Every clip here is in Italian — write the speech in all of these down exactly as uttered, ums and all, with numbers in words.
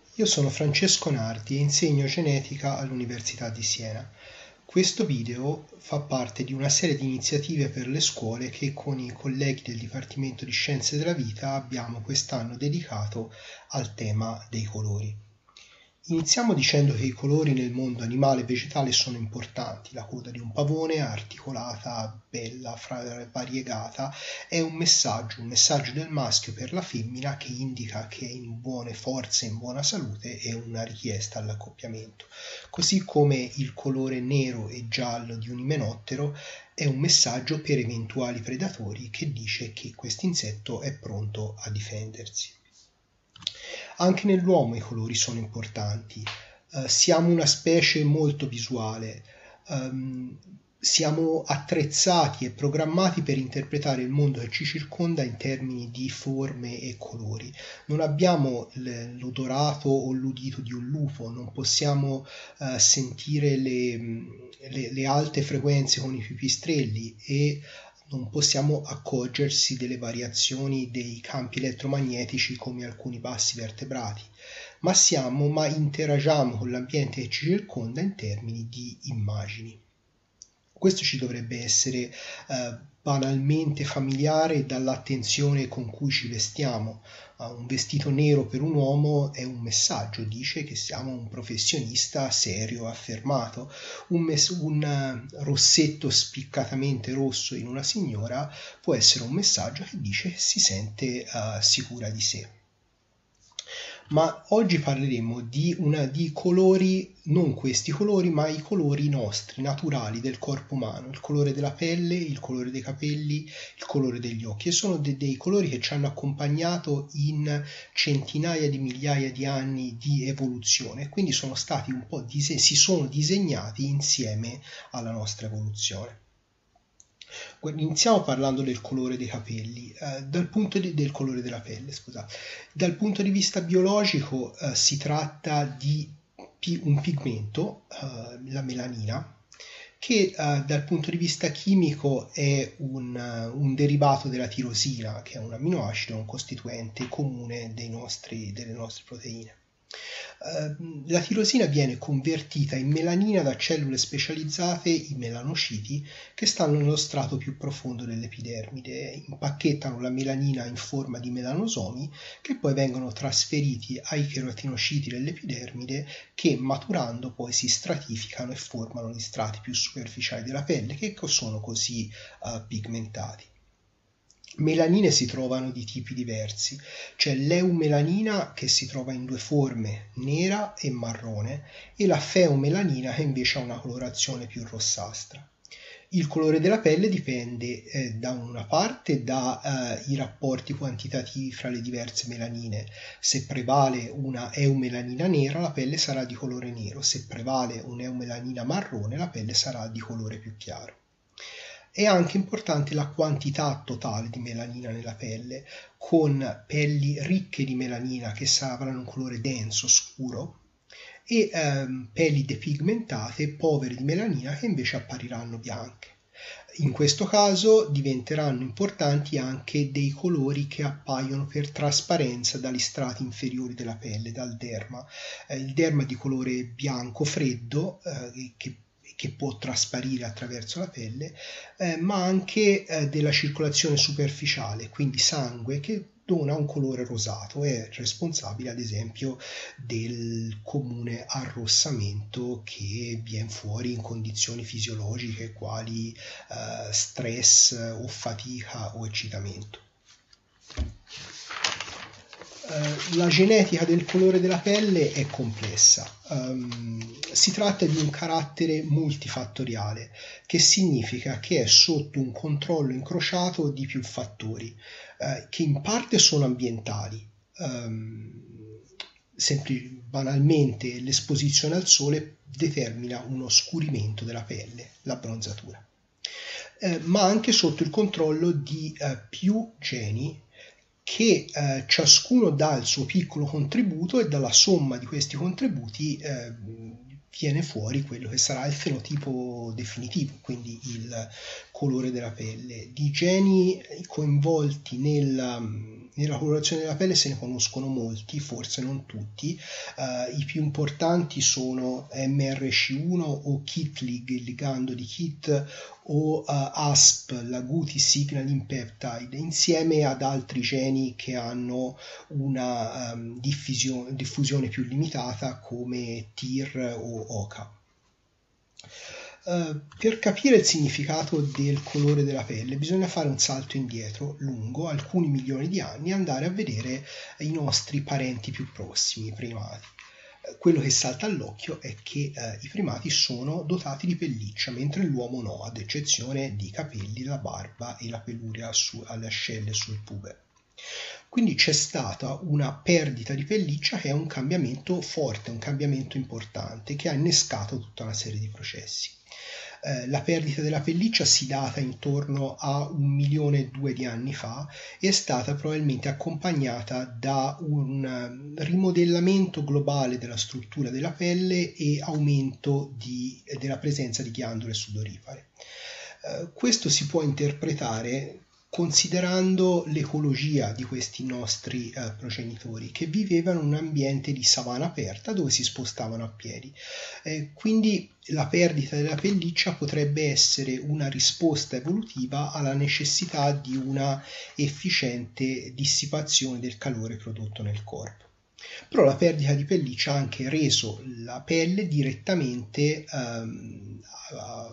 Io sono Francesco Nardi e insegno genetica all'Università di Siena. Questo video fa parte di una serie di iniziative per le scuole che con i colleghi del Dipartimento di Scienze della Vita abbiamo quest'anno dedicato al tema dei colori. Iniziamo dicendo che i colori nel mondo animale e vegetale sono importanti. La coda di un pavone, articolata, bella, variegata, è un messaggio, un messaggio del maschio per la femmina che indica che è in buone forze, in buona salute e una richiesta all'accoppiamento. Così come il colore nero e giallo di un imenottero è un messaggio per eventuali predatori che dice che questo insetto è pronto a difendersi. Anche nell'uomo i colori sono importanti. Uh, siamo una specie molto visuale, um, siamo attrezzati e programmati per interpretare il mondo che ci circonda in termini di forme e colori. Non abbiamo l'odorato o l'udito di un lupo, non possiamo uh, sentire le, le, le alte frequenze con i pipistrelli e non possiamo accorgersi delle variazioni dei campi elettromagnetici come alcuni bassi vertebrati, ma siamo, ma interagiamo con l'ambiente che ci circonda in termini di immagini. Questo ci dovrebbe essere eh, banalmente familiare dall'attenzione con cui ci vestiamo. Uh, un vestito nero per un uomo è un messaggio, dice che siamo un professionista serio, affermato. Un, mes- un uh, rossetto spiccatamente rosso in una signora può essere un messaggio che dice che si sente uh, sicura di sé. Ma oggi parleremo di, una, di colori, non questi colori, ma i colori nostri, naturali del corpo umano, il colore della pelle, il colore dei capelli, il colore degli occhi, e sono de, dei colori che ci hanno accompagnato in centinaia di migliaia di anni di evoluzione, quindi sono stati un po' dise- si sono disegnati insieme alla nostra evoluzione. Iniziamo parlando del colore dei capelli, eh, dal punto di, del colore della pelle, scusate. Dal punto di vista biologico eh, si tratta di pi- un pigmento, eh, la melanina, che eh, dal punto di vista chimico è un, uh, un derivato della tirosina, che è un amminoacido, un costituente comune dei nostri, delle nostre proteine. La tirosina viene convertita in melanina da cellule specializzate, i melanociti, che stanno nello strato più profondo dell'epidermide. Impacchettano la melanina in forma di melanosomi che poi vengono trasferiti ai cheratinociti dell'epidermide che maturando poi si stratificano e formano gli strati più superficiali della pelle che sono così uh, pigmentati. Melanine si trovano di tipi diversi, c'è l'eumelanina che si trova in due forme, nera e marrone, e la feomelanina che invece ha una colorazione più rossastra. Il colore della pelle dipende eh, da una parte dai eh, rapporti quantitativi fra le diverse melanine. Se prevale una eumelanina nera, la pelle sarà di colore nero, se prevale un'eumelanina marrone, la pelle sarà di colore più chiaro. È anche importante la quantità totale di melanina nella pelle, con pelli ricche di melanina che avranno un colore denso, scuro, e ehm, pelli depigmentate, povere di melanina, che invece appariranno bianche. In questo caso diventeranno importanti anche dei colori che appaiono per trasparenza dagli strati inferiori della pelle, dal derma. Eh, il derma è di colore bianco freddo, eh, che che può trasparire attraverso la pelle, eh, ma anche eh, della circolazione superficiale, quindi sangue che dona un colore rosato, è responsabile ad esempio del comune arrossamento che viene fuori in condizioni fisiologiche quali eh, stress o fatica o eccitamento. La genetica del colore della pelle è complessa. Um, si tratta di un carattere multifattoriale, che significa che è sotto un controllo incrociato di più fattori, uh, che in parte sono ambientali. Um, sempli- banalmente l'esposizione al sole determina un oscurimento della pelle, l'abbronzatura, uh, ma anche sotto il controllo di uh, più geni che eh, ciascuno dà il suo piccolo contributo e dalla somma di questi contributi eh, viene fuori quello che sarà il fenotipo definitivo, quindi il colore della pelle. Di geni coinvolti nel, nella colorazione della pelle se ne conoscono molti, forse non tutti. Uh, I più importanti sono M R C uno o KIT-Lig, il ligando di KIT, o uh, A S P, la Guti Signaling Peptide, insieme ad altri geni che hanno una um, diffusione, diffusione più limitata come T I R o O C A. Uh, per capire il significato del colore della pelle bisogna fare un salto indietro lungo alcuni milioni di anni e andare a vedere i nostri parenti più prossimi, i primati. Uh, quello che salta all'occhio è che uh, i primati sono dotati di pelliccia, mentre l'uomo no, ad eccezione di capelli, la barba e la peluria su, alle ascelle sul pube. Quindi c'è stata una perdita di pelliccia che è un cambiamento forte, un cambiamento importante che ha innescato tutta una serie di processi. Eh, la perdita della pelliccia si data intorno a un milione e due di anni fa e è stata probabilmente accompagnata da un rimodellamento globale della struttura della pelle e aumento di, della presenza di ghiandole sudoripare. Eh, questo si può interpretare considerando l'ecologia di questi nostri eh, progenitori che vivevano in un ambiente di savana aperta dove si spostavano a piedi. Eh, quindi la perdita della pelliccia potrebbe essere una risposta evolutiva alla necessità di una efficiente dissipazione del calore prodotto nel corpo. Però la perdita di pelliccia ha anche reso la pelle direttamente ehm, a,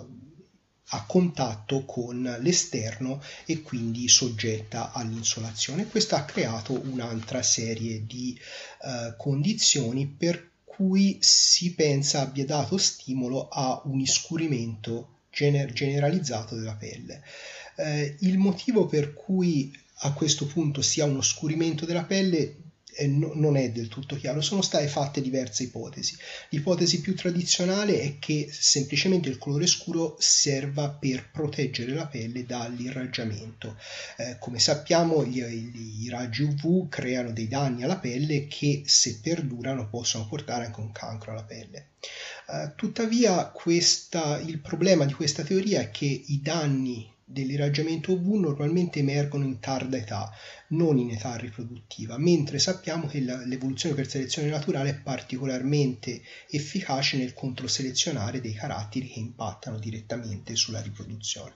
a contatto con l'esterno e quindi soggetta all'insolazione. Questo ha creato un'altra serie di uh, condizioni per cui si pensa abbia dato stimolo a un iscurimento gener- generalizzato della pelle. Uh, il motivo per cui a questo punto si ha uno scurimento della pelle non è del tutto chiaro, sono state fatte diverse ipotesi. L'ipotesi più tradizionale è che semplicemente il colore scuro serva per proteggere la pelle dall'irraggiamento. Eh, come sappiamo gli, gli, i raggi U V creano dei danni alla pelle che se perdurano possono portare anche un cancro alla pelle. Uh, tuttavia questa, il problema di questa teoria è che i danni dell'irraggiamento U V normalmente emergono in tarda età, non in età riproduttiva, mentre sappiamo che la, l'evoluzione per selezione naturale è particolarmente efficace nel controselezionare dei caratteri che impattano direttamente sulla riproduzione.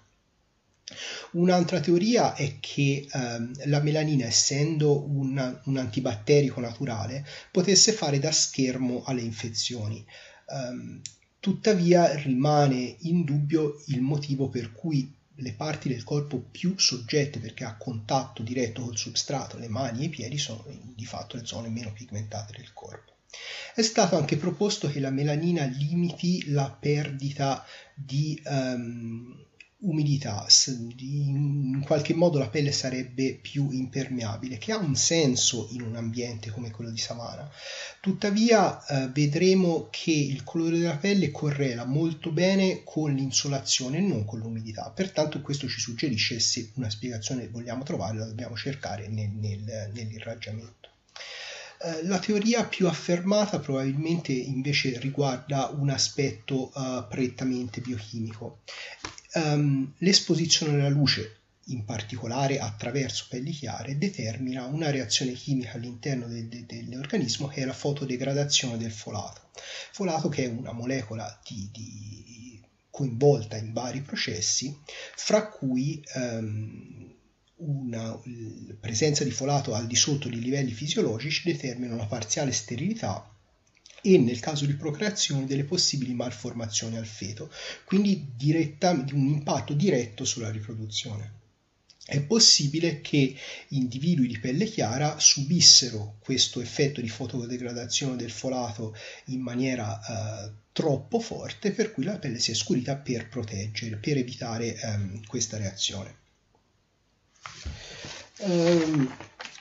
Un'altra teoria è che ehm, la melanina, essendo un, un antibatterico naturale, potesse fare da schermo alle infezioni. Um, tuttavia rimane in dubbio il motivo per cui le parti del corpo più soggette, perché ha contatto diretto col substrato, le mani e i piedi, sono di fatto le zone meno pigmentate del corpo. È stato anche proposto che la melanina limiti la perdita di um, umidità, in qualche modo la pelle sarebbe più impermeabile, che ha un senso in un ambiente come quello di savana. Tuttavia eh, vedremo che il colore della pelle correla molto bene con l'insolazione e non con l'umidità, pertanto questo ci suggerisce se una spiegazione vogliamo trovare la dobbiamo cercare nel, nel, nell'irraggiamento. Uh, la teoria più affermata probabilmente invece riguarda un aspetto uh, prettamente biochimico. Um, l'esposizione alla luce, in particolare attraverso pelli chiare, determina una reazione chimica all'interno del, del, dell'organismo che è la fotodegradazione del folato. Folato che è una molecola di, di, coinvolta in vari processi, fra cui um, una presenza di folato al di sotto dei livelli fisiologici determina una parziale sterilità e nel caso di procreazione delle possibili malformazioni al feto, quindi diretta, un impatto diretto sulla riproduzione. È possibile che individui di pelle chiara subissero questo effetto di fotodegradazione del folato in maniera eh, troppo forte, per cui la pelle si è scurita per proteggere, per evitare ehm, questa reazione. Um,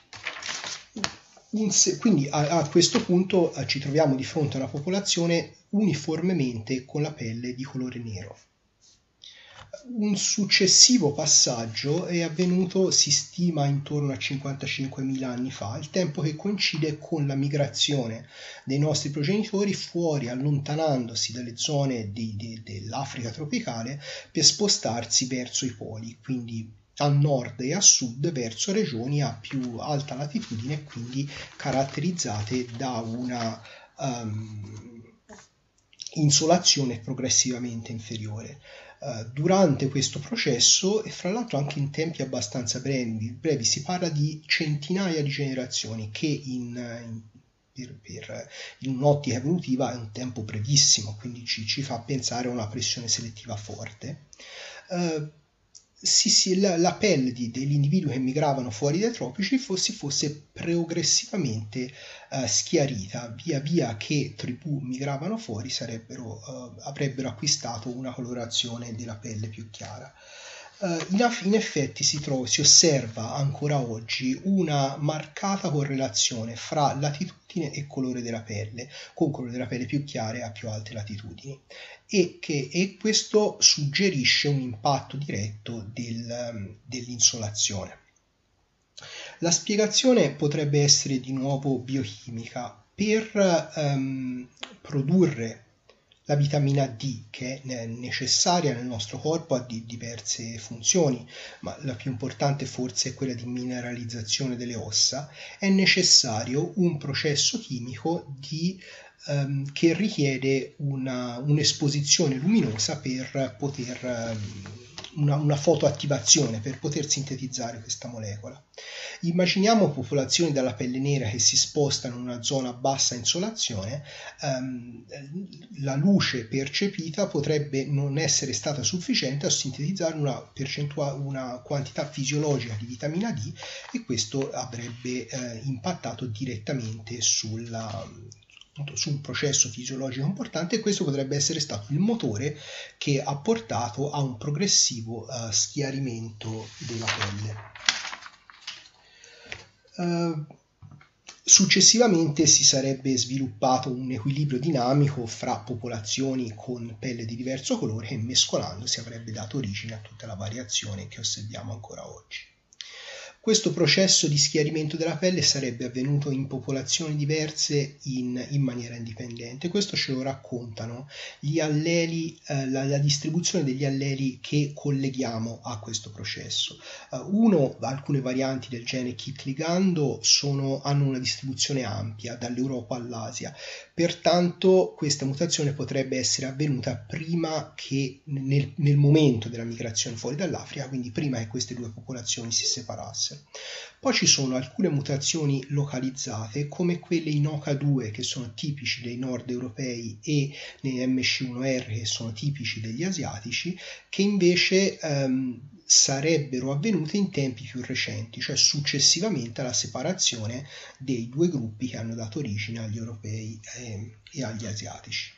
Quindi a, a questo punto eh, ci troviamo di fronte a una popolazione uniformemente con la pelle di colore nero. Un successivo passaggio è avvenuto, si stima, intorno a cinquantacinquemila anni fa, il tempo che coincide con la migrazione dei nostri progenitori fuori, allontanandosi dalle zone di, di, dell'Africa tropicale per spostarsi verso i poli, quindi a nord e a sud verso regioni a più alta latitudine e quindi caratterizzate da una um, insolazione progressivamente inferiore. Uh, durante questo processo, e fra l'altro anche in tempi abbastanza brevi, brevi si parla di centinaia di generazioni, che in, in Per, per, in un'ottica evolutiva è un tempo brevissimo, quindi ci, ci fa pensare a una pressione selettiva forte. Uh, sì, sì, la, la pelle di, degli individui che migravano fuori dai tropici fosse, fosse progressivamente uh, schiarita, via via che tribù migravano fuori sarebbero, uh, avrebbero acquistato una colorazione della pelle più chiara. Uh, in, in effetti si, trova, si osserva ancora oggi una marcata correlazione fra latitudine e colore della pelle, con colore della pelle più chiare a più alte latitudini, e, che, e questo suggerisce un impatto diretto del, dell'insolazione. La spiegazione potrebbe essere di nuovo biochimica. Per um, produrre la vitamina D, che è necessaria nel nostro corpo, ha di diverse funzioni, ma la più importante forse è quella di mineralizzazione delle ossa. È necessario un processo chimico di, um, che richiede una, un'esposizione luminosa per poter um, una, una fotoattivazione per poter sintetizzare questa molecola. Immaginiamo popolazioni dalla pelle nera che si spostano in una zona a bassa insolazione, ehm, la luce percepita potrebbe non essere stata sufficiente a sintetizzare una, percentuale, una quantità fisiologica di vitamina D, e questo avrebbe eh, impattato direttamente sulla, su un processo fisiologico importante, e questo potrebbe essere stato il motore che ha portato a un progressivo uh, schiarimento della pelle. Uh, successivamente si sarebbe sviluppato un equilibrio dinamico fra popolazioni con pelle di diverso colore che, mescolandosi, avrebbe dato origine a tutta la variazione che osserviamo ancora oggi. Questo processo di schiarimento della pelle sarebbe avvenuto in popolazioni diverse in, in maniera indipendente. Questo ce lo raccontano gli alleli, eh, la, la distribuzione degli alleli che colleghiamo a questo processo. Uh, uno, alcune varianti del gene Kit ligando sono, hanno una distribuzione ampia, dall'Europa all'Asia. Pertanto questa mutazione potrebbe essere avvenuta prima che nel, nel momento della migrazione fuori dall'Africa, quindi prima che queste due popolazioni si separassero. Poi ci sono alcune mutazioni localizzate, come quelle in O C A due, che sono tipici dei nord europei, e nei M C uno R, che sono tipici degli asiatici, che invece ehm, sarebbero avvenute in tempi più recenti, cioè successivamente alla separazione dei due gruppi che hanno dato origine agli europei e, e agli asiatici.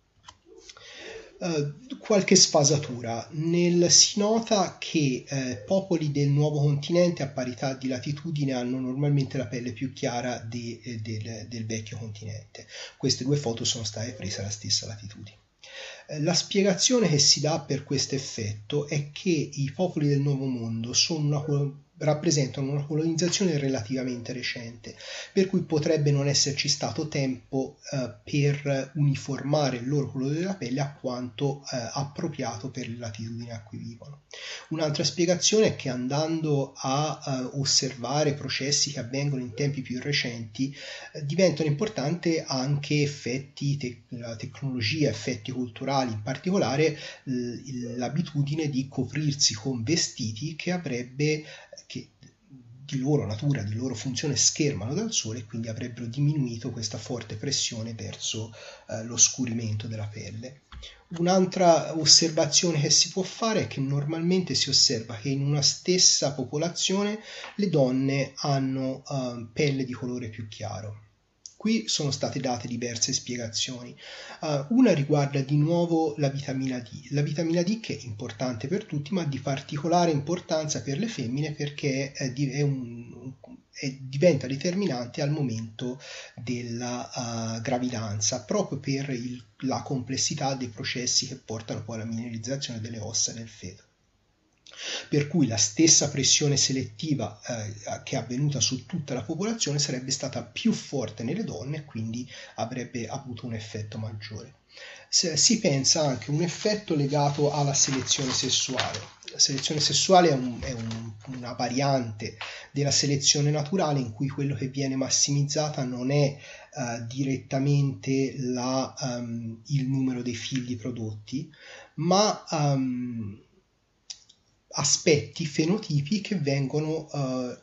Uh, qualche sfasatura. Nel, si nota che eh, popoli del nuovo continente a parità di latitudine hanno normalmente la pelle più chiara de, eh, del, del vecchio continente. Queste due foto sono state prese alla stessa latitudine. Eh, la spiegazione che si dà per questo effetto è che i popoli del nuovo mondo sono una rappresentano una colonizzazione relativamente recente, per cui potrebbe non esserci stato tempo eh, per uniformare il loro colore della pelle a quanto eh, appropriato per le latitudini a cui vivono. Un'altra spiegazione è che, andando a eh, osservare processi che avvengono in tempi più recenti, eh, diventano importanti anche effetti, te- la tecnologia, effetti culturali, in particolare l- l'abitudine di coprirsi con vestiti che avrebbe che di loro natura, di loro funzione, schermano dal sole, e quindi avrebbero diminuito questa forte pressione verso eh, l'oscurimento della pelle. Un'altra osservazione che si può fare è che normalmente si osserva che in una stessa popolazione le donne hanno eh, pelle di colore più chiaro. Qui sono state date diverse spiegazioni. Uh, una riguarda di nuovo la vitamina D. La vitamina D, che è importante per tutti, ma di particolare importanza per le femmine, perché è, è un, è, diventa determinante al momento della uh, gravidanza, proprio per il, la complessità dei processi che portano poi alla mineralizzazione delle ossa del feto. per cui la stessa pressione selettiva eh, che è avvenuta su tutta la popolazione sarebbe stata più forte nelle donne e quindi avrebbe avuto un effetto maggiore. Si pensa anche a un effetto legato alla selezione sessuale. La selezione sessuale è, un, è un, una variante della selezione naturale in cui quello che viene massimizzata non è uh, direttamente la, um, il numero dei figli prodotti, ma um, aspetti, fenotipi che vengono uh,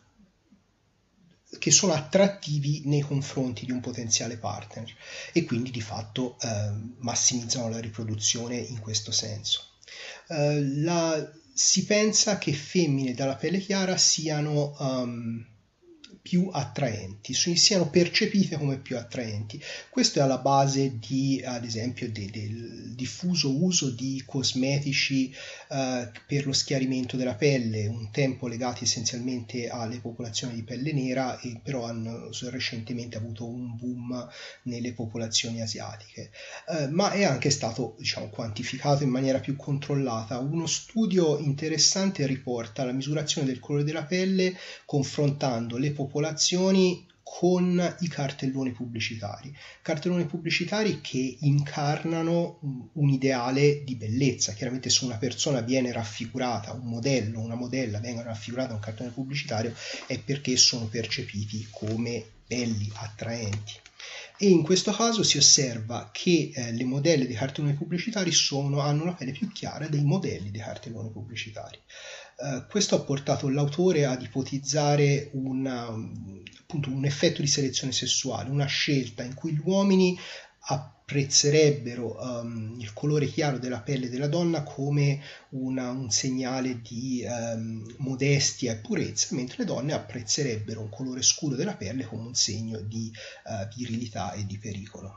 che sono attrattivi nei confronti di un potenziale partner e quindi di fatto eh, massimizzano la riproduzione in questo senso. Eh, la, si pensa che femmine dalla pelle chiara siano um, più attraenti, siano percepite come più attraenti. Questo è alla base di, ad esempio, de, del diffuso uso di cosmetici eh, per lo schiarimento della pelle, un tempo legati essenzialmente alle popolazioni di pelle nera, e però hanno recentemente avuto un boom nelle popolazioni asiatiche. Eh, ma è anche stato, diciamo, quantificato in maniera più controllata. Uno studio interessante riporta la misurazione del colore della pelle confrontando le popolazioni popolazioni con i cartelloni pubblicitari, cartelloni pubblicitari che incarnano un ideale di bellezza. Chiaramente se una persona viene raffigurata, un modello, una modella vengono raffigurate in un cartellone pubblicitario è perché sono percepiti come belli, attraenti. E in questo caso si osserva che eh, le modelle dei cartelloni pubblicitari sono, hanno una pelle più chiara dei modelli dei cartelloni pubblicitari. Uh, questo ha portato l'autore ad ipotizzare una, appunto, un effetto di selezione sessuale, una scelta in cui gli uomini apprezzerebbero um, il colore chiaro della pelle della donna come una, un segnale di um, modestia e purezza, mentre le donne apprezzerebbero un colore scuro della pelle come un segno di uh, virilità e di pericolo.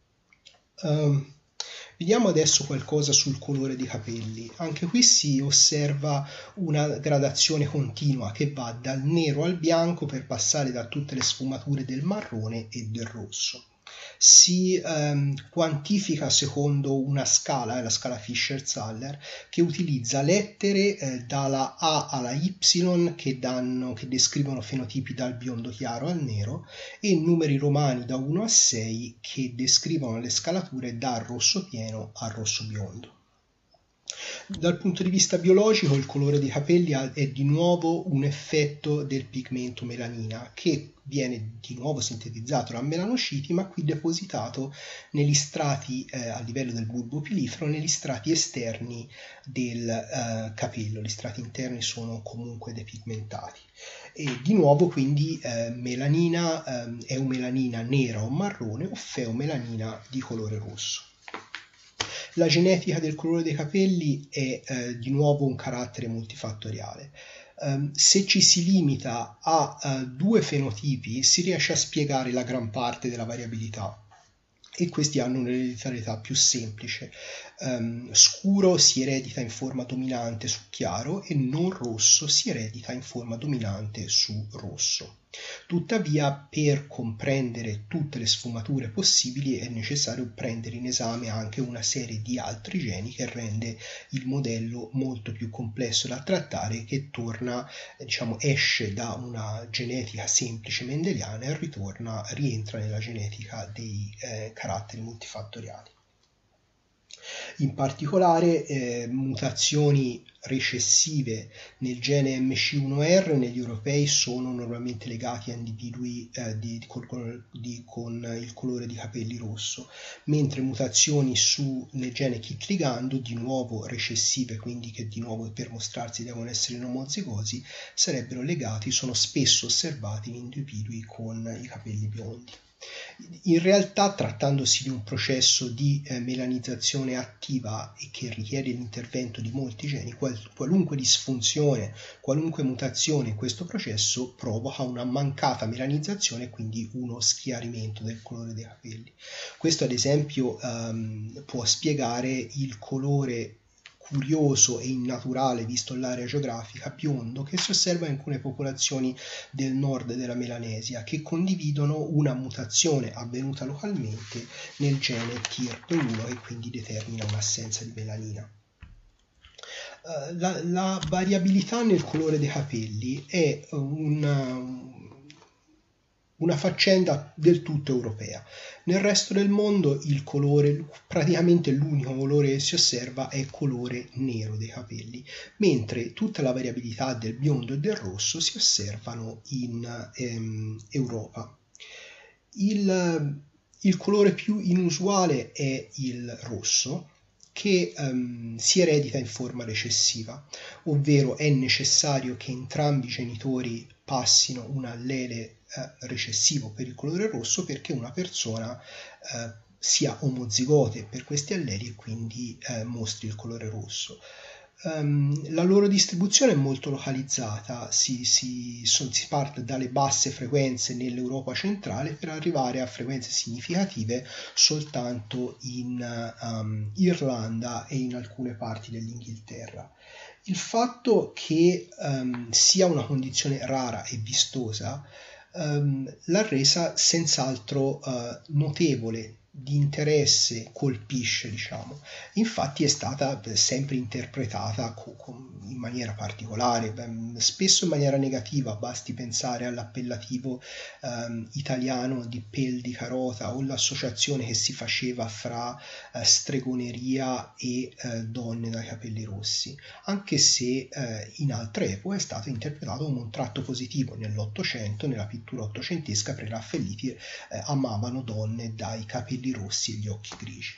Um, Vediamo adesso qualcosa sul colore dei capelli. Anche qui si osserva una gradazione continua che va dal nero al bianco per passare da tutte le sfumature del marrone e del rosso. Si ehm, quantifica secondo una scala, la scala Fischer-Zaller, che utilizza lettere eh, dalla A alla Y che, danno, che descrivono fenotipi dal biondo chiaro al nero e numeri romani da uno a sei che descrivono le scalature dal rosso pieno al rosso biondo. Dal punto di vista biologico il colore dei capelli è di nuovo un effetto del pigmento melanina che viene di nuovo sintetizzato da melanociti ma qui depositato negli strati eh, a livello del bulbo pilifero, negli strati esterni del eh, capello. Gli strati interni sono comunque depigmentati. E di nuovo quindi eh, melanina eh, eumelanina nera o marrone o feomelanina di colore rosso. La genetica del colore dei capelli è eh, di nuovo un carattere multifattoriale. Um, se ci si limita a uh, due fenotipi si riesce a spiegare la gran parte della variabilità e questi hanno un'ereditarietà più semplice. Um, scuro si eredita in forma dominante su chiaro e non rosso si eredita in forma dominante su rosso. Tuttavia, per comprendere tutte le sfumature possibili è necessario prendere in esame anche una serie di altri geni che rende il modello molto più complesso da trattare, che torna, diciamo, esce da una genetica semplice mendeliana e ritorna, rientra nella genetica dei eh, caratteri multifattoriali. In particolare eh, mutazioni recessive nel gene M C uno R negli europei sono normalmente legati a individui eh, di, con, di, con il colore di capelli rosso, mentre mutazioni su, nel gene K I T ligando, di nuovo recessive, quindi che di nuovo per mostrarsi devono essere in omozigosi, sarebbero legati, sono spesso osservati in individui con i capelli biondi. In realtà, trattandosi di un processo di eh, melanizzazione attiva e che richiede l'intervento di molti geni, qual- qualunque disfunzione, qualunque mutazione in questo processo provoca una mancata melanizzazione e quindi uno schiarimento del colore dei capelli. Questo ad esempio ehm, può spiegare il colore curioso e innaturale, visto l'area geografica, biondo che si osserva in alcune popolazioni del nord della Melanesia che condividono una mutazione avvenuta localmente nel gene T I R P uno e quindi determina un'assenza di melanina. Uh, la, la variabilità nel colore dei capelli è una, una faccenda del tutto europea. Nel resto del mondo il colore, praticamente l'unico colore che si osserva è colore nero dei capelli, mentre tutta la variabilità del biondo e del rosso si osservano in ehm, Europa. Il, il colore più inusuale è il rosso, che um, si eredita in forma recessiva, ovvero è necessario che entrambi i genitori passino un allele eh, recessivo per il colore rosso perché una persona eh, sia omozigote per questi alleli e quindi eh, mostri il colore rosso. Um, la loro distribuzione è molto localizzata, si, si, son, si parte dalle basse frequenze nell'Europa centrale per arrivare a frequenze significative soltanto in um, Irlanda e in alcune parti dell'Inghilterra. Il fatto che um, sia una condizione rara e vistosa um, l'ha resa senz'altro uh, notevole, di interesse, colpisce, diciamo. Infatti è stata sempre interpretata in maniera particolare, spesso in maniera negativa. Basti pensare all'appellativo ehm, italiano di pel di carota o l'associazione che si faceva fra eh, stregoneria e eh, donne dai capelli rossi, anche se eh, in altre epoche è stato interpretato come un tratto positivo. Nell'Ottocento, nella pittura ottocentesca, preraffaelliti eh, amavano donne dai capelli rossi e gli occhi grigi.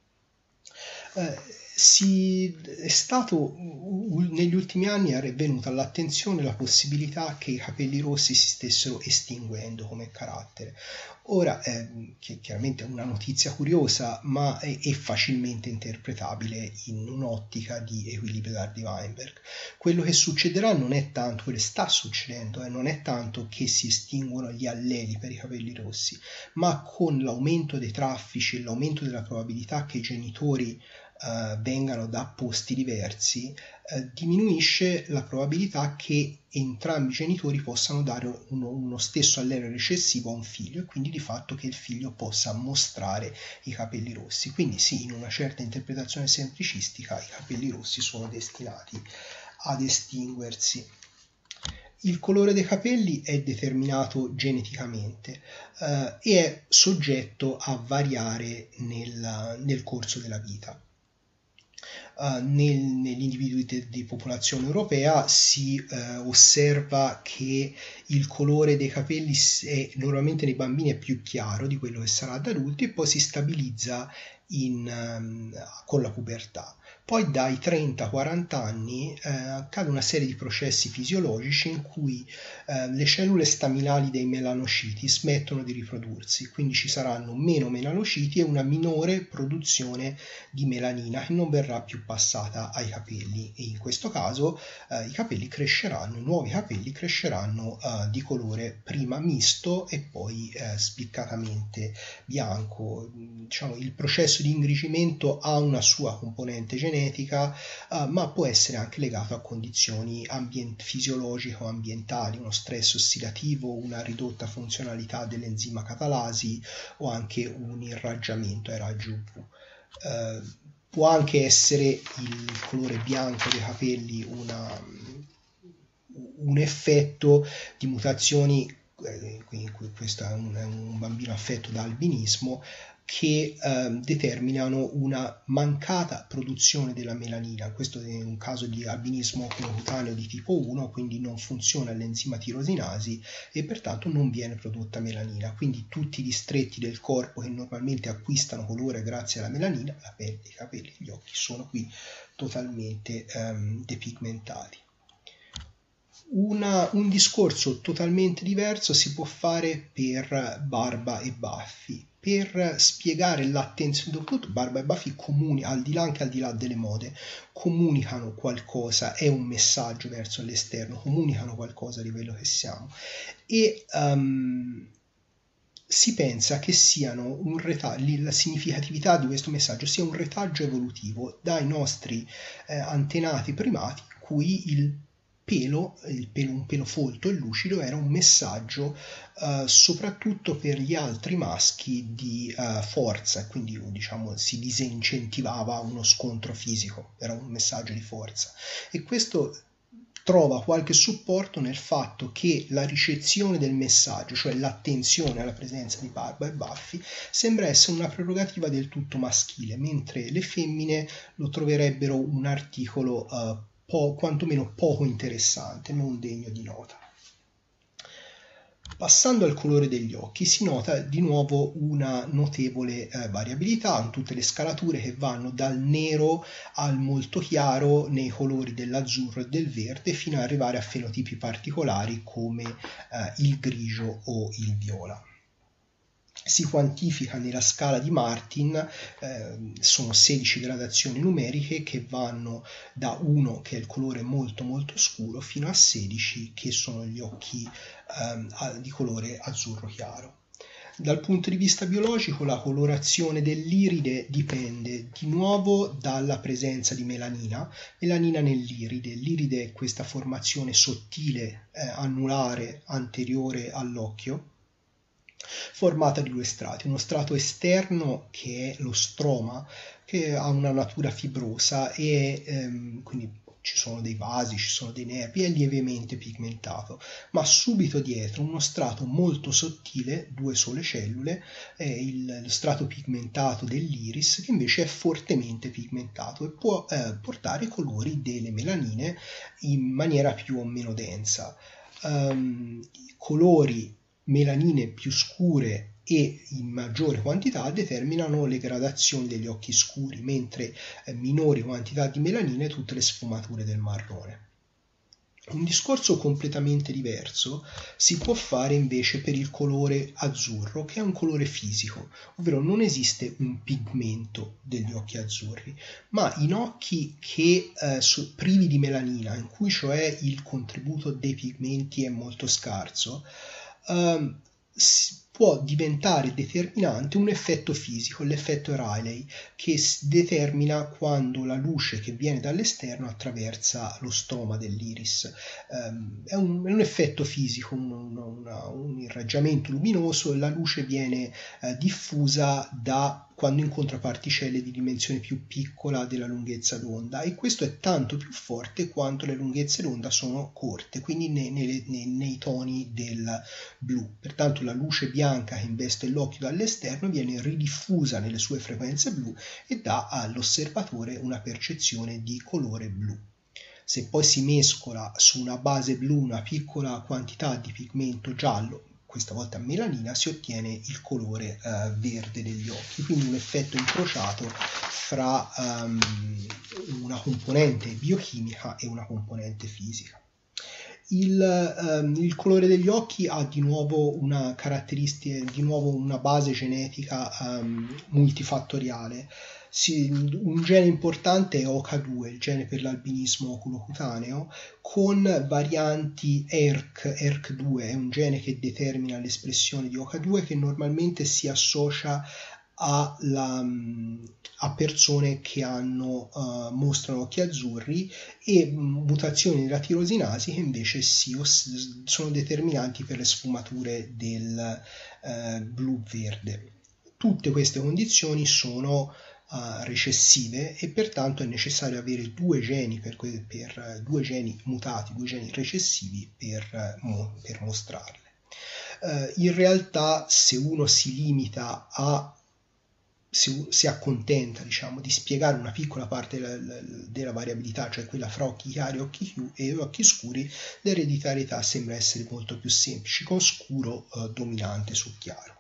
Eh, si, è stato negli ultimi anni è venuta all'attenzione la possibilità che i capelli rossi si stessero estinguendo come carattere. Ora, eh, che chiaramente è una notizia curiosa, ma è, è facilmente interpretabile in un'ottica di Equilibrium di Weinberg. Quello che succederà non è tanto, quello che sta succedendo, eh, non è tanto che si estinguono gli alleli per i capelli rossi, ma con l'aumento dei traffici e l'aumento della probabilità che i genitori Uh, vengano da posti diversi, uh, diminuisce la probabilità che entrambi i genitori possano dare uno, uno stesso allele recessivo a un figlio, e quindi di fatto che il figlio possa mostrare i capelli rossi. Quindi sì, in una certa interpretazione semplicistica i capelli rossi sono destinati ad estinguersi. Il colore dei capelli è determinato geneticamente uh, e è soggetto a variare nel, nel corso della vita. Uh, nel, negli individui di, di popolazione europea si uh, osserva che il colore dei capelli è, normalmente nei bambini è più chiaro di quello che sarà ad adulti, e poi si stabilizza in, um, con la pubertà. Poi dai trenta quaranta anni eh, accade una serie di processi fisiologici in cui eh, le cellule staminali dei melanociti smettono di riprodursi, quindi ci saranno meno melanociti e una minore produzione di melanina che non verrà più passata ai capelli, e in questo caso eh, i capelli cresceranno, i nuovi capelli cresceranno eh, di colore prima misto e poi eh, spiccatamente bianco. Diciamo, il processo di ingrigimento ha una sua componente genetica, Uh, ma può essere anche legato a condizioni ambient- fisiologiche o ambientali, uno stress ossidativo, una ridotta funzionalità dell'enzima catalasi o anche un irraggiamento ai raggi U V. Uh, può anche essere il colore bianco dei capelli una, un effetto di mutazioni, eh, quindi questo è un, è un bambino affetto da albinismo, che eh, determinano una mancata produzione della melanina. Questo è un caso di albinismo cutaneo di tipo uno, quindi non funziona l'enzima tirosinasi e pertanto non viene prodotta melanina. Quindi tutti i distretti del corpo che normalmente acquistano colore grazie alla melanina, la pelle, i capelli, gli occhi, sono qui totalmente ehm, depigmentati. Una, un discorso totalmente diverso si può fare per barba e baffi. Per spiegare l'attenzione, dovuto barba e baffi comuni, al di là anche al di là delle mode, comunicano qualcosa, è un messaggio verso l'esterno, comunicano qualcosa di quello che siamo. E um, si pensa che siano un retaggio, la significatività di questo messaggio sia un retaggio evolutivo dai nostri eh, antenati primati, cui il pelo, il pelo, un pelo folto e lucido, era un messaggio uh, soprattutto per gli altri maschi di uh, forza, quindi diciamo si disincentivava uno scontro fisico, era un messaggio di forza. E questo trova qualche supporto nel fatto che la ricezione del messaggio, cioè l'attenzione alla presenza di barba e baffi, sembra essere una prerogativa del tutto maschile, mentre le femmine lo troverebbero un articolo uh, po- quantomeno poco interessante, non degno di nota. Passando al colore degli occhi si nota di nuovo una notevole eh, variabilità in tutte le scalature che vanno dal nero al molto chiaro nei colori dell'azzurro e del verde fino ad arrivare a fenotipi particolari come eh, il grigio o il viola. Si quantifica nella scala di Martin, eh, sono sedici gradazioni numeriche che vanno da uno, che è il colore molto molto scuro, fino a sedici, che sono gli occhi eh, di colore azzurro chiaro. Dal punto di vista biologico, la colorazione dell'iride dipende di nuovo dalla presenza di melanina, melanina nell'iride. L'iride è questa formazione sottile, eh, annulare, anteriore all'occhio, formata di due strati, uno strato esterno che è lo stroma, che ha una natura fibrosa e ehm, quindi ci sono dei vasi, ci sono dei nervi, è lievemente pigmentato, ma subito dietro uno strato molto sottile, due sole cellule, è il, lo strato pigmentato dell'iris, che invece è fortemente pigmentato e può eh, portare i colori delle melanine in maniera più o meno densa. Um, colori melanine più scure e in maggiore quantità determinano le gradazioni degli occhi scuri, mentre eh, minori quantità di melanine tutte le sfumature del marrone. Un discorso completamente diverso si può fare invece per il colore azzurro, che è un colore fisico, ovvero non esiste un pigmento degli occhi azzurri, ma in occhi che eh, so, privi di melanina, in cui cioè il contributo dei pigmenti è molto scarso, Uh, può diventare determinante un effetto fisico, l'effetto Rayleigh, che determina quando la luce che viene dall'esterno attraversa lo stroma dell'iris. Um, è, un, è un effetto fisico, un, una, un irraggiamento luminoso, e la luce viene uh, diffusa da quando incontra particelle di dimensione più piccola della lunghezza d'onda, e questo è tanto più forte quanto le lunghezze d'onda sono corte, quindi nei, nei, nei toni del blu. Pertanto la luce bianca che investe l'occhio dall'esterno viene ridiffusa nelle sue frequenze blu e dà all'osservatore una percezione di colore blu. Se poi si mescola su una base blu una piccola quantità di pigmento giallo, questa volta melanina, si ottiene il colore uh, verde degli occhi, quindi un effetto incrociato fra um, una componente biochimica e una componente fisica. Il, um, il colore degli occhi ha di nuovo una caratteristica, di nuovo una base genetica um, multifattoriale. Si, un gene importante è O C A due, il gene per l'albinismo oculocutaneo, con varianti E R C. E R C due è un gene che determina l'espressione di O C A due, che normalmente si associa a, la, a persone che hanno, uh, mostrano occhi azzurri, e mutazioni nella tirosinasi che invece si, sono determinanti per le sfumature del uh, blu-verde. Tutte queste condizioni sono Uh, recessive, e pertanto è necessario avere due geni, per, per uh, due geni mutati, due geni recessivi per, uh, mo, per mostrarle. Uh, in realtà, se uno si limita a si, si accontenta, diciamo, di spiegare una piccola parte della, della variabilità, cioè quella fra occhi chiari occhi chiu- e occhi scuri, l'ereditarietà sembra essere molto più semplice, con scuro uh, dominante su chiaro.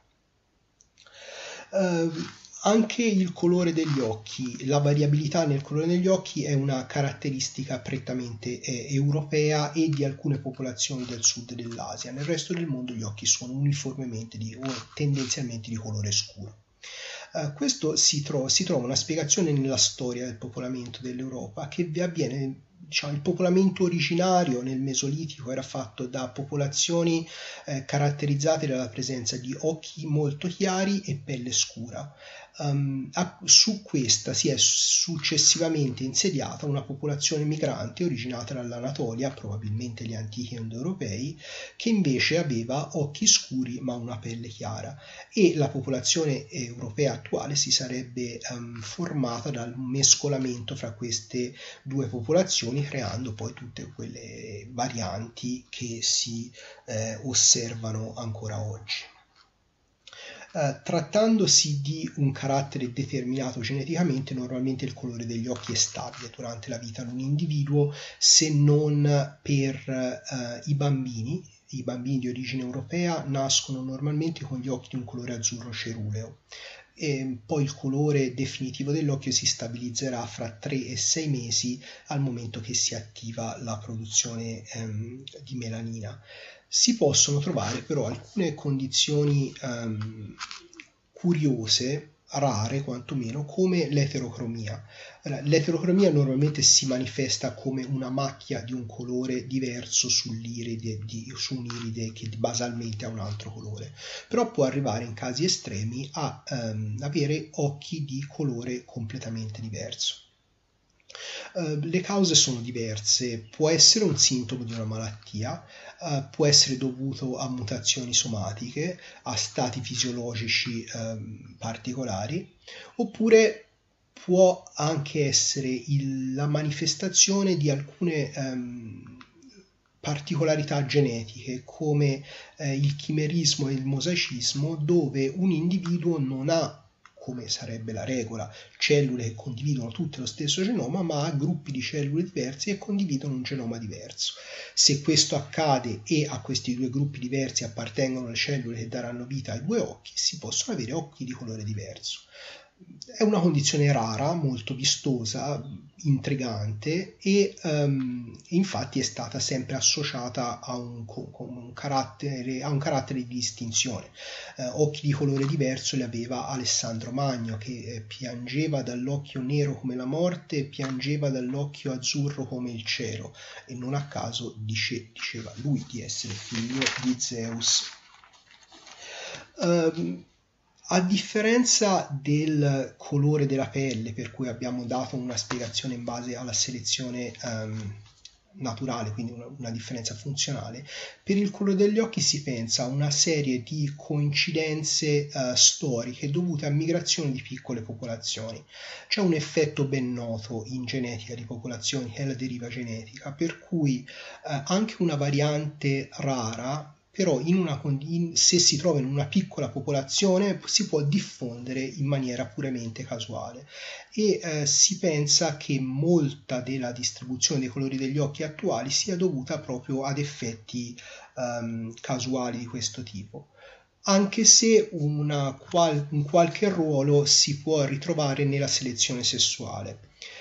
Uh, Anche il colore degli occhi, la variabilità nel colore degli occhi è una caratteristica prettamente eh, europea e di alcune popolazioni del sud dell'Asia. Nel resto del mondo gli occhi sono uniformemente di, o tendenzialmente di colore scuro. Uh, questo si, tro- si trova una spiegazione nella storia del popolamento dell'Europa, che avviene diciamo, il popolamento originario nel Mesolitico era fatto da popolazioni eh, caratterizzate dalla presenza di occhi molto chiari e pelle scura. Um, a, su questa si è successivamente insediata una popolazione migrante originata dall'Anatolia, probabilmente gli antichi indoeuropei, che invece aveva occhi scuri ma una pelle chiara, e la popolazione europea attuale si sarebbe um, formata dal mescolamento fra queste due popolazioni, creando poi tutte quelle varianti che si eh, osservano ancora oggi. Uh, trattandosi di un carattere determinato geneticamente, normalmente il colore degli occhi è stabile durante la vita di un individuo, se non per uh, i bambini. I bambini di origine europea nascono normalmente con gli occhi di un colore azzurro ceruleo. E poi il colore definitivo dell'occhio si stabilizzerà fra tre e sei mesi al momento che si attiva la produzione um, di melanina. Si possono trovare però alcune condizioni um, curiose, rare quantomeno, come l'eterocromia. L'eterocromia normalmente si manifesta come una macchia di un colore diverso sull'iride, di, su un'iride che basalmente ha un altro colore, però può arrivare in casi estremi a um, avere occhi di colore completamente diverso. Uh, le cause sono diverse, può essere un sintomo di una malattia, uh, può essere dovuto a mutazioni somatiche, a stati fisiologici um, particolari, oppure può anche essere il, la manifestazione di alcune um, particolarità genetiche come eh, il chimerismo e il mosaicismo, dove un individuo non ha, come sarebbe la regola, cellule che condividono tutte lo stesso genoma, ma ha gruppi di cellule diversi che condividono un genoma diverso. Se questo accade e a questi due gruppi diversi appartengono le cellule che daranno vita ai due occhi, si possono avere occhi di colore diverso. È una condizione rara, molto vistosa, intrigante e um, infatti è stata sempre associata a un, un, carattere, a un carattere di distinzione. Eh, occhi di colore diverso li aveva Alessandro Magno, che eh, piangeva dall'occhio nero come la morte e piangeva dall'occhio azzurro come il cielo, e non a caso dice, diceva lui di essere figlio di Zeus. Um, A differenza del colore della pelle, per cui abbiamo dato una spiegazione in base alla selezione um, naturale, quindi una, una differenza funzionale, per il colore degli occhi si pensa a una serie di coincidenze uh, storiche dovute a migrazioni di piccole popolazioni. C'è un effetto ben noto in genetica di popolazioni, che è la deriva genetica, per cui uh, anche una variante rara, però in una, in, se si trova in una piccola popolazione, si può diffondere in maniera puramente casuale, e eh, si pensa che molta della distribuzione dei colori degli occhi attuali sia dovuta proprio ad effetti um, casuali di questo tipo, anche se una, qual, un qualche ruolo si può ritrovare nella selezione sessuale.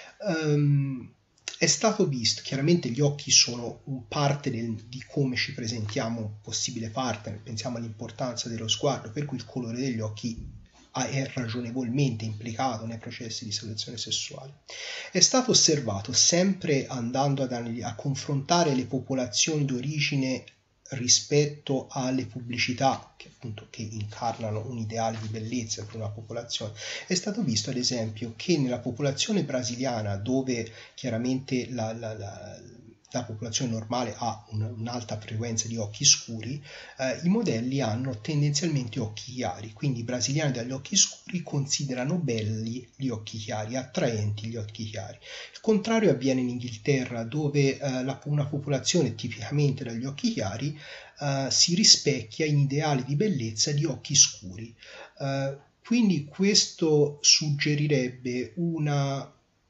Um, È stato visto, chiaramente gli occhi sono parte del, di come ci presentiamo un possibile partner, pensiamo all'importanza dello sguardo, per cui il colore degli occhi è ragionevolmente implicato nei processi di selezione sessuale. È stato osservato, sempre andando ad, a confrontare le popolazioni d'origine rispetto alle pubblicità che appunto che incarnano un ideale di bellezza per una popolazione, è stato visto ad esempio che nella popolazione brasiliana, dove chiaramente la, la, la, la popolazione normale ha un, un'alta frequenza di occhi scuri, eh, i modelli hanno tendenzialmente occhi chiari, quindi i brasiliani dagli occhi scuri considerano belli gli occhi chiari, attraenti gli occhi chiari. Il contrario avviene in Inghilterra, dove eh, la, una popolazione tipicamente dagli occhi chiari eh, si rispecchia in ideali di bellezza di occhi scuri. Eh, quindi questo suggerirebbe una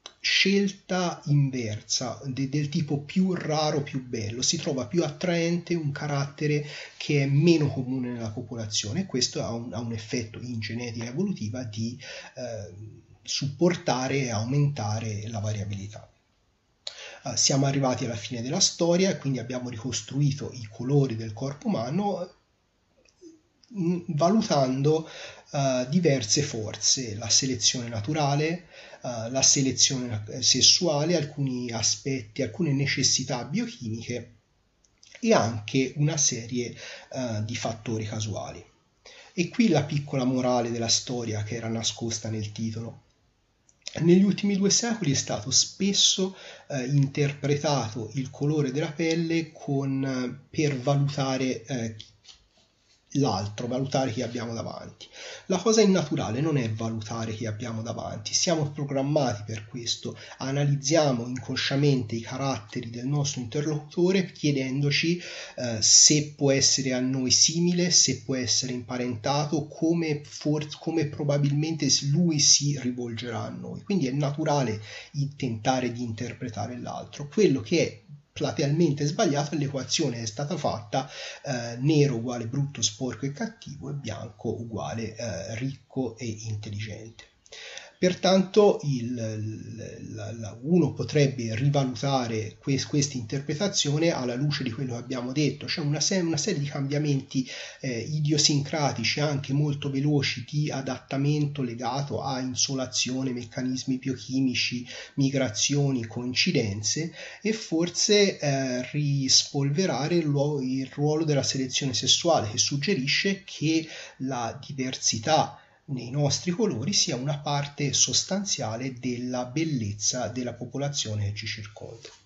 scelta inversa de, del tipo più raro più bello, si trova più attraente un carattere che è meno comune nella popolazione, e questo ha un, ha un effetto in genetica evolutiva di eh, supportare e aumentare la variabilità. Uh, siamo arrivati alla fine della storia, quindi abbiamo ricostruito i colori del corpo umano. valutando uh, diverse forze, la selezione naturale, uh, la selezione sessuale, alcuni aspetti, alcune necessità biochimiche e anche una serie uh, di fattori casuali. E qui la piccola morale della storia che era nascosta nel titolo. Negli ultimi due secoli è stato spesso eh, interpretato il colore della pelle con, per valutare eh, l'altro, valutare chi abbiamo davanti. La cosa innaturale non è valutare chi abbiamo davanti, siamo programmati per questo, analizziamo inconsciamente i caratteri del nostro interlocutore chiedendoci eh, se può essere a noi simile, se può essere imparentato, come, for- come probabilmente lui si rivolgerà a noi. Quindi è naturale tentare di interpretare l'altro. Quello che è platealmente sbagliato, l'equazione è stata fatta eh, nero uguale brutto, sporco e cattivo e bianco uguale eh, ricco e intelligente. Pertanto il, la, la, uno potrebbe rivalutare quest, questa interpretazione alla luce di quello che abbiamo detto, cioè una, se, una serie di cambiamenti eh, idiosincratici anche molto veloci di adattamento legato a insolazione, meccanismi biochimici, migrazioni, coincidenze e forse eh, rispolverare il, il ruolo della selezione sessuale che suggerisce che la diversità nei nostri colori sia una parte sostanziale della bellezza della popolazione che ci circonda.